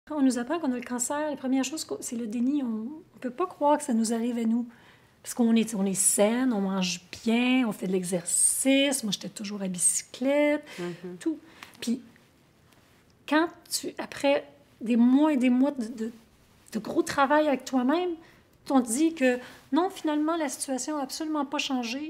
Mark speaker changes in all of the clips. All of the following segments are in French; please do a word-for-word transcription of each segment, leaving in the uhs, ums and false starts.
Speaker 1: Quand on nous apprend qu'on a le cancer, la première chose, c'est le déni. On ne peut pas croire que ça nous arrive à nous. Parce qu'on est, on est saine, on mange bien, on fait de l'exercice. Moi, j'étais toujours à bicyclette, mm-hmm. tout. Puis, quand tu, après des mois et des mois de, de, de gros travail avec toi-même, on te dit que non, finalement, la situation n'a absolument pas changé.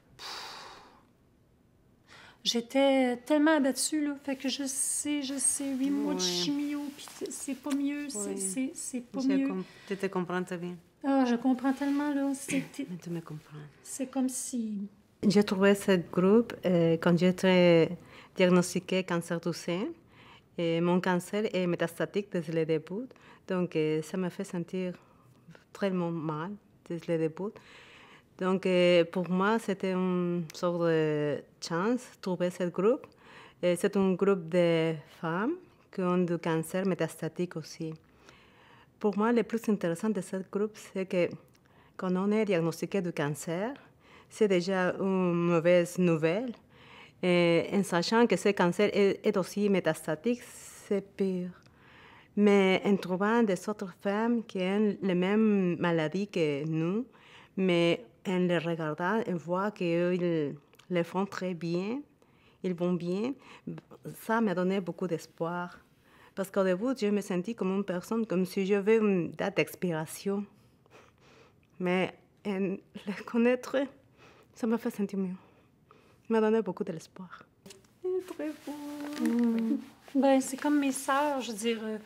Speaker 1: J'étais tellement abattue, là. Fait que je sais, je sais, huit mois de chimio, puis c'est pas mieux, oui. c'est pas je mieux.
Speaker 2: Com tu te comprends très bien.
Speaker 1: Ah, je comprends tellement, là.
Speaker 2: Mais tu me comprends.
Speaker 1: C'est comme si...
Speaker 2: J'ai trouvé ce groupe euh, quand j'ai été diagnostiqué cancer du sein. Et mon cancer est métastatique dès le début, donc euh, ça m'a fait sentir vraiment mal dès le début. Donc, euh, pour moi, c'était une sorte de chance de trouver ce groupe. Et c'est un groupe de femmes qui ont du cancer métastatique aussi. Pour moi, le plus intéressant de ce groupe, c'est que quand on est diagnostiqué du cancer, c'est déjà une mauvaise nouvelle. Et en sachant que ce cancer est, est aussi métastatique, c'est pire. Mais en trouvant des autres femmes qui ont les mêmes maladies que nous, mais en les regardant, on voit qu'ils le font très bien, ils vont bien. Ça m'a donné beaucoup d'espoir. Parce qu'au début, je me sentis comme une personne, comme si j'avais une date d'expiration. Mais en le connaître, ça m'a fait sentir mieux. Ça m'a donné beaucoup d'espoir.
Speaker 1: C'est très beau. Mmh. Ben, c'est comme mes sœurs, je veux dire... Euh...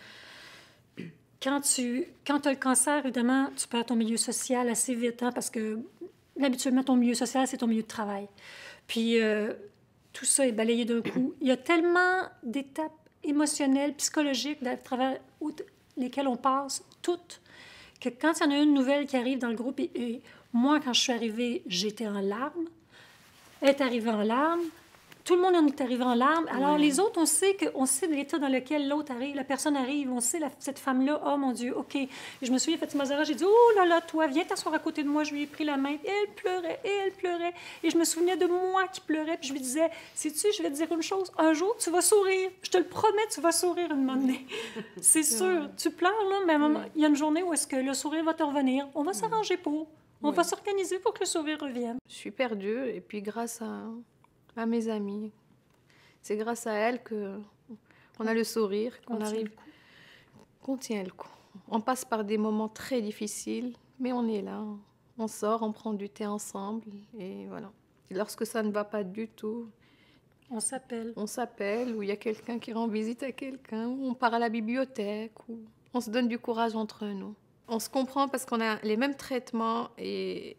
Speaker 1: Quand tu quand as le cancer, évidemment, tu perds ton milieu social assez vite, hein, parce que habituellement, ton milieu social, c'est ton milieu de travail. Puis euh, tout ça est balayé d'un coup. Il y a tellement d'étapes émotionnelles, psychologiques, à travers lesquelles on passe, toutes, que quand il y en a une nouvelle qui arrive dans le groupe, et, et moi, quand je suis arrivée, j'étais en larmes, elle est arrivée en larmes, tout le monde en est arrivé en larmes. Alors, oui. Les autres, on sait, que, on sait de l'état dans lequel l'autre arrive, la personne arrive. On sait, la, cette femme-là, oh mon Dieu, OK. Et je me souviens, Fatima Zahra, j'ai dit, oh là là, toi, viens t'asseoir à côté de moi. Je lui ai pris la main. Et elle pleurait, et elle pleurait. Et je me souvenais de moi qui pleurais. Puis je lui disais, sais-tu, je vais te dire une chose. Un jour, tu vas sourire. Je te le promets, tu vas sourire une moment donné. C'est sûr. Tu pleures, là, mais il oui. y a une journée où est-ce que le sourire va te revenir. On va s'arranger pour. On oui. va s'organiser pour que le sourire revienne.
Speaker 3: Je suis perdue. Et puis, grâce à, à mes amis... C'est grâce à elle qu'on a le sourire, qu'on arrive, qu'on tient le coup. On passe par des moments très difficiles, mais on est là. On sort, on prend du thé ensemble, et voilà. Et lorsque ça ne va pas du tout,
Speaker 1: on s'appelle.
Speaker 3: On s'appelle, ou il y a quelqu'un qui rend visite à quelqu'un, ou on part à la bibliothèque, ou on se donne du courage entre nous. On se comprend parce qu'on a les mêmes traitements, et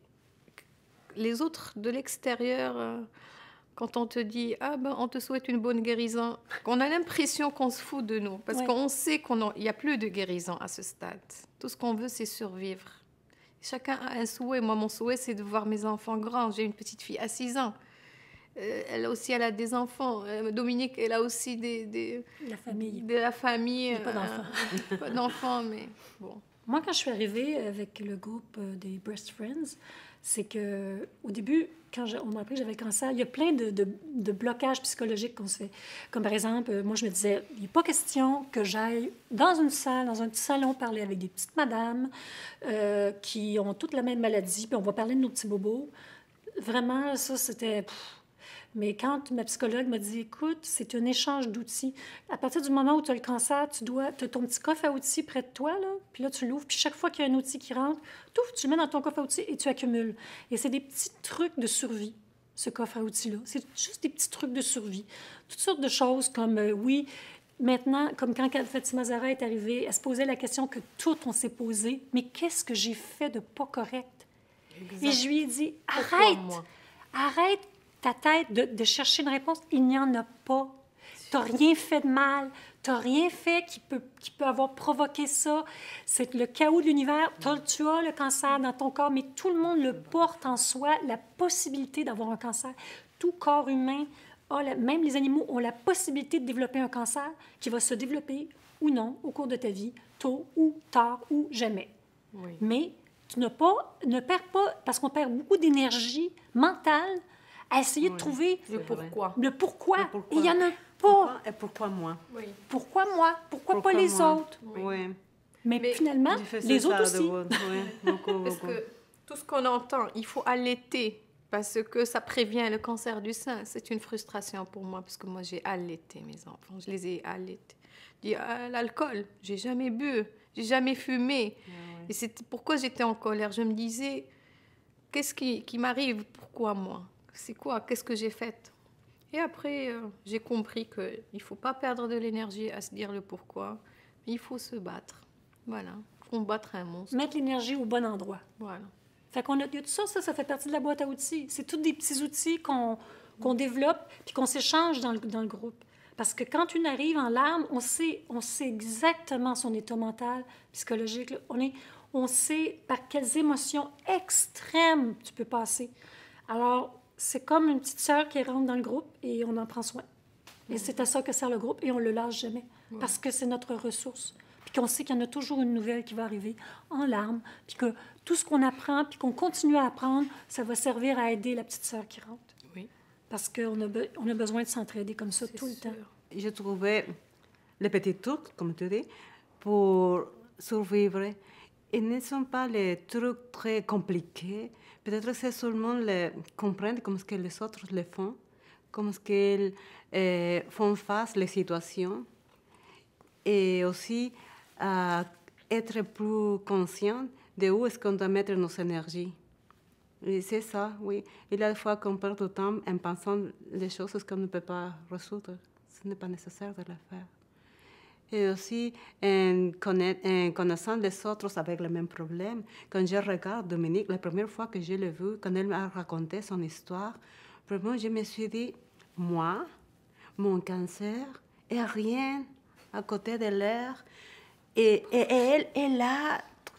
Speaker 3: les autres de l'extérieur... Quand on te dit « Ah ben, on te souhaite une bonne guérison », on a l'impression qu'on se fout de nous. Parce ouais. qu'on sait qu'il n'y a plus de guérison à ce stade. Tout ce qu'on veut, c'est survivre. Chacun a un souhait. Moi, mon souhait, c'est de voir mes enfants grands. J'ai une petite fille à six ans. Euh, elle aussi, elle a des enfants. Euh, Dominique, elle a aussi des... des
Speaker 1: la famille.
Speaker 3: De la famille.
Speaker 1: Il n'y a pas d'enfants.
Speaker 3: Euh, pas d'enfants, mais bon.
Speaker 1: Moi, quand je suis arrivée avec le groupe des Breast Friends, c'est qu'au début, quand je, on m'a appris que j'avais le cancer, il y a plein de, de, de blocages psychologiques qu'on se fait. Comme par exemple, moi, je me disais, il n'est pas question que j'aille dans une salle, dans un petit salon, parler avec des petites madames euh, qui ont toutes la même maladie, puis on va parler de nos petits bobos. Vraiment, ça, c'était... Pff. Mais quand ma psychologue m'a dit, écoute, c'est un échange d'outils. À partir du moment où tu as le cancer, tu dois, tu as ton petit coffre à outils près de toi, là, puis là, tu l'ouvres, puis chaque fois qu'il y a un outil qui rentre, tu le mets dans ton coffre à outils et tu accumules. Et c'est des petits trucs de survie, ce coffre à outils-là. C'est juste des petits trucs de survie. Toutes sortes de choses comme, euh, oui, maintenant, comme quand Fatima Zahra est arrivée, elle se posait la question que toutes on s'est posée, mais qu'est-ce que j'ai fait de pas correct? Exact. Et je lui ai dit, arrête, arrête ta tête de, de chercher une réponse. Il n'y en a pas. Tu n'as rien fait de mal. Tu n'as rien fait qui peut, qui peut avoir provoqué ça. C'est le chaos de l'univers. Tu as le cancer dans ton corps, mais tout le monde le porte en soi, la possibilité d'avoir un cancer. Tout corps humain, a la, même les animaux, ont la possibilité de développer un cancer qui va se développer ou non au cours de ta vie, tôt ou tard ou jamais. Oui. Mais tu n'as pas, ne perds pas, parce qu'on perd beaucoup d'énergie mentale à essayer oui, de trouver
Speaker 3: le pourquoi.
Speaker 1: Le pourquoi.
Speaker 3: Le pourquoi.
Speaker 1: Et il y en a
Speaker 2: Pourquoi, et pourquoi moi?
Speaker 3: Oui.
Speaker 1: Pourquoi moi? Pourquoi,
Speaker 2: Pourquoi
Speaker 1: pas les
Speaker 2: moi?
Speaker 1: autres?
Speaker 2: Oui. Ouais.
Speaker 1: Mais,
Speaker 3: Mais
Speaker 1: finalement,
Speaker 2: Je faisais
Speaker 1: les
Speaker 2: ça
Speaker 1: autres
Speaker 2: de
Speaker 1: aussi.
Speaker 2: bon. Ouais, beaucoup,
Speaker 3: Parce
Speaker 2: beaucoup.
Speaker 3: que tout ce qu'on entend, il faut allaiter parce que ça prévient le cancer du sein. C'est une frustration pour moi parce que moi, j'ai allaité mes enfants. Je les ai allaités. Je dis, ah, l'alcool, j'ai jamais bu, j'ai jamais fumé.
Speaker 2: Ah ouais.
Speaker 3: Et c'est pourquoi j'étais en colère. Je me disais, qu'est-ce qui, qui m'arrive? Pourquoi moi? C'est quoi? Qu'est-ce que j'ai fait? Et après, euh, j'ai compris qu'il ne faut pas perdre de l'énergie à se dire le pourquoi, mais il faut se battre. Voilà, il faut combattre un monstre.
Speaker 1: Mettre l'énergie au bon endroit.
Speaker 3: Voilà.
Speaker 1: Fait qu'on a, il y a tout ça, ça, ça fait partie de la boîte à outils. C'est tous des petits outils qu'on qu'on développe puis qu'on s'échange dans le, dans le groupe. Parce que quand une arrive en larmes, on sait, on sait exactement son état mental, psychologique. Là. On, est, on sait par quelles émotions extrêmes tu peux passer. Alors, c'est comme une petite sœur qui rentre dans le groupe et on en prend soin. Et c'est à ça que sert le groupe et on ne le lâche jamais. Ouais. Parce que c'est notre ressource. Puis qu'on sait qu'il y en a toujours une nouvelle qui va arriver en larmes. Puis que tout ce qu'on apprend, puis qu'on continue à apprendre, ça va servir à aider la petite sœur qui rentre.
Speaker 3: Oui.
Speaker 1: Parce qu'on a, be- on a besoin de s'entraider comme ça
Speaker 3: C'est
Speaker 1: tout le
Speaker 3: sûr.
Speaker 1: temps.
Speaker 2: Je trouvais les petits trucs, comme tu dis, pour survivre. Ils ne sont pas les trucs très compliqués. Peut-être que c'est seulement les comprendre comment ce que les autres le font, comment ce qu'ils euh, font face aux situations. Et aussi à être plus conscient de où est-ce qu'on doit mettre nos énergies. Et c'est ça, oui. Il y a des fois qu'on perd du temps en pensant les choses qu'on ne peut pas résoudre. Ce n'est pas nécessaire de le faire. Et aussi en, connaître, en connaissant les autres avec le même problème. Quand je regarde Dominique, la première fois que je l'ai vue, quand elle m'a raconté son histoire, vraiment je me suis dit, moi, mon cancer, et rien à côté de l'air. Et, et, et elle est là,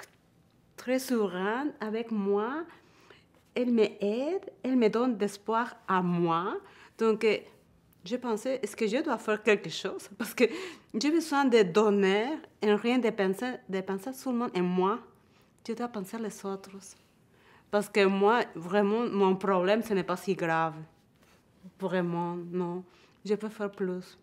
Speaker 2: très sereine avec moi. Elle m'aide, elle me donne d'espoir à moi. Donc, je pensais, est-ce que je dois faire quelque chose? Parce que j'ai besoin de donner et rien de penser, de penser seulement en moi. Je dois penser les autres. Parce que moi, vraiment, mon problème, ce n'est pas si grave. Vraiment, non. Je peux faire plus.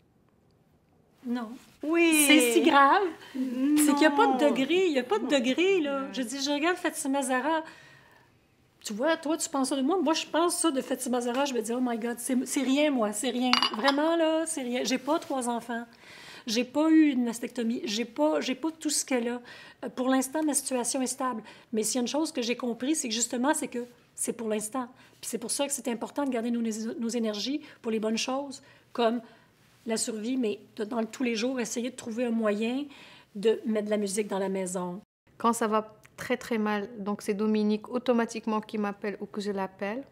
Speaker 1: Non.
Speaker 2: Oui.
Speaker 1: C'est si grave.
Speaker 2: Non.
Speaker 1: C'est qu'il n'y a pas de degré. Il n'y a pas de degré, là. Je dis, je regarde Fatima Zahra. Tu vois, toi, tu penses ça de moi. Moi, je pense ça de Fatima Zahra. Je me dis, oh my God, c'est, c'est rien, moi. C'est rien. Vraiment, là, c'est rien. J'ai pas trois enfants. J'ai pas eu une mastectomie. J'ai pas, j'ai pas tout ce qu'elle a. Euh, pour l'instant, ma situation est stable. Mais s'il y a une chose que j'ai compris, c'est que justement, c'est que c'est pour l'instant. Puis c'est pour ça que c'est important de garder nos, nos énergies pour les bonnes choses, comme la survie, mais de, dans le, tous les jours, essayer de trouver un moyen de mettre de la musique dans la maison.
Speaker 3: Quand ça va très très mal, donc c'est Dominique automatiquement qui m'appelle ou que je l'appelle.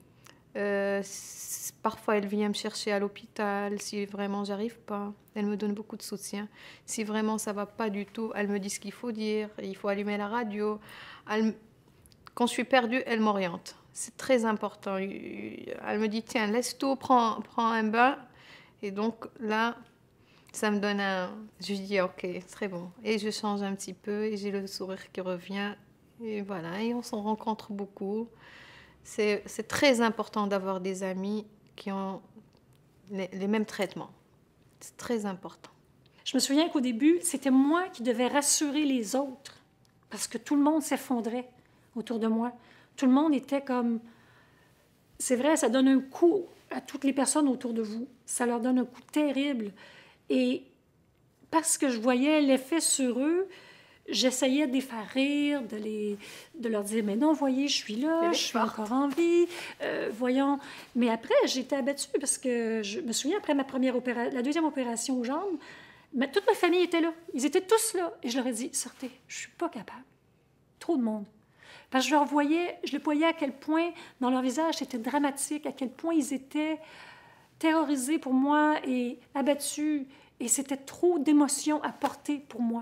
Speaker 3: Euh, parfois elle vient me chercher à l'hôpital si vraiment j'arrive pas. Elle me donne beaucoup de soutien. Si vraiment ça va pas du tout, elle me dit ce qu'il faut dire, il faut allumer la radio. Elle, quand je suis perdue, elle m'oriente. C'est très important. Elle me dit tiens, laisse tout, prends, prends un bain. Et donc là, ça me donne un... Je dis ok, très bon. Et je change un petit peu et j'ai le sourire qui revient. Et voilà, et on s'en rencontre beaucoup. C'est, c'est très important d'avoir des amis qui ont les, les mêmes traitements. C'est très important.
Speaker 1: Je me souviens qu'au début, c'était moi qui devais rassurer les autres parce que tout le monde s'effondrait autour de moi. Tout le monde était comme... C'est vrai, ça donne un coup à toutes les personnes autour de vous. Ça leur donne un coup terrible. Et parce que je voyais l'effet sur eux, j'essayais de les faire rire, de, les, de leur dire « Mais non, voyez, je suis là, je suis encore en vie. Euh, voyons. » Mais après, j'étais abattue parce que je me souviens, après ma première opération, la deuxième opération aux jambes, ma, toute ma famille était là. Ils étaient tous là. Et je leur ai dit « Sortez, je ne suis pas capable. Trop de monde. » Parce que je leur voyais, je les voyais à quel point, dans leur visage, c'était dramatique, à quel point ils étaient terrorisés pour moi et abattus. Et c'était trop d'émotions à porter pour moi.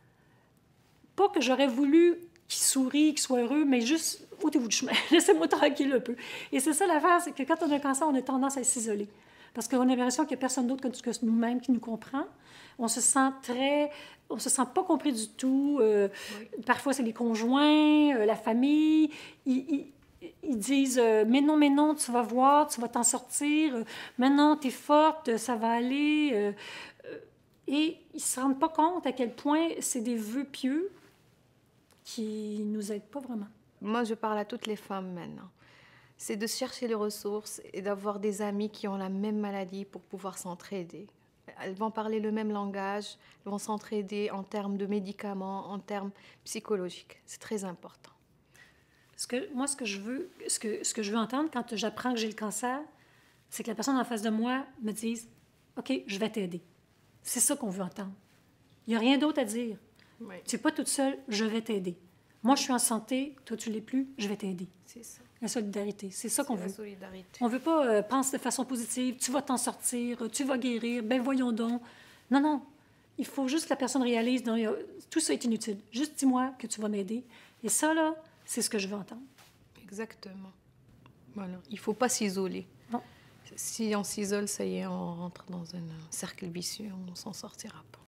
Speaker 1: Pas que j'aurais voulu qu'ils sourient, qu'ils soient heureux, mais juste, ôtez-vous du chemin, laissez-moi tranquille un peu. Et c'est ça l'affaire, c'est que quand on a un cancer, on a tendance à s'isoler. Parce qu'on a l'impression qu'il n'y a personne d'autre que, que nous-mêmes qui nous comprend. On se sent très... On ne se sent pas compris du tout. Euh, oui. Parfois, c'est les conjoints, euh, la famille. Ils, ils, ils disent euh, mais non, mais non, tu vas voir, tu vas t'en sortir. Euh, mais non, t'es forte, ça va aller. Euh, euh, et ils ne se rendent pas compte à quel point c'est des vœux pieux qui nous aident pas vraiment.
Speaker 3: Moi, je parle à toutes les femmes maintenant. C'est de chercher les ressources et d'avoir des amis qui ont la même maladie pour pouvoir s'entraider. Elles vont parler le même langage, elles vont s'entraider en termes de médicaments, en termes psychologiques. C'est très important.
Speaker 1: Ce que, moi, ce que je veux, ce que, ce que je veux entendre quand j'apprends que j'ai le cancer, c'est que la personne en face de moi me dise « OK, je vais t'aider ». C'est ça qu'on veut entendre. Il n'y a rien d'autre à dire.
Speaker 3: Oui.
Speaker 1: Tu n'es pas toute seule, je vais t'aider. Moi, je suis en santé, toi, tu ne l'es plus, je vais t'aider.
Speaker 3: C'est ça.
Speaker 1: La solidarité, c'est ça qu'on
Speaker 3: C'est
Speaker 1: veut.
Speaker 3: la solidarité.
Speaker 1: On ne veut pas euh, penser de façon positive, tu vas t'en sortir, tu vas guérir, ben voyons donc. Non, non. Il faut juste que la personne réalise, non, tout ça est inutile. Juste dis-moi que tu vas m'aider. Et ça, là, c'est ce que je veux entendre.
Speaker 3: Exactement. Voilà. Il ne faut pas s'isoler.
Speaker 1: Non.
Speaker 3: Si on s'isole, ça y est, on rentre dans un cercle vicieux, on ne s'en sortira pas.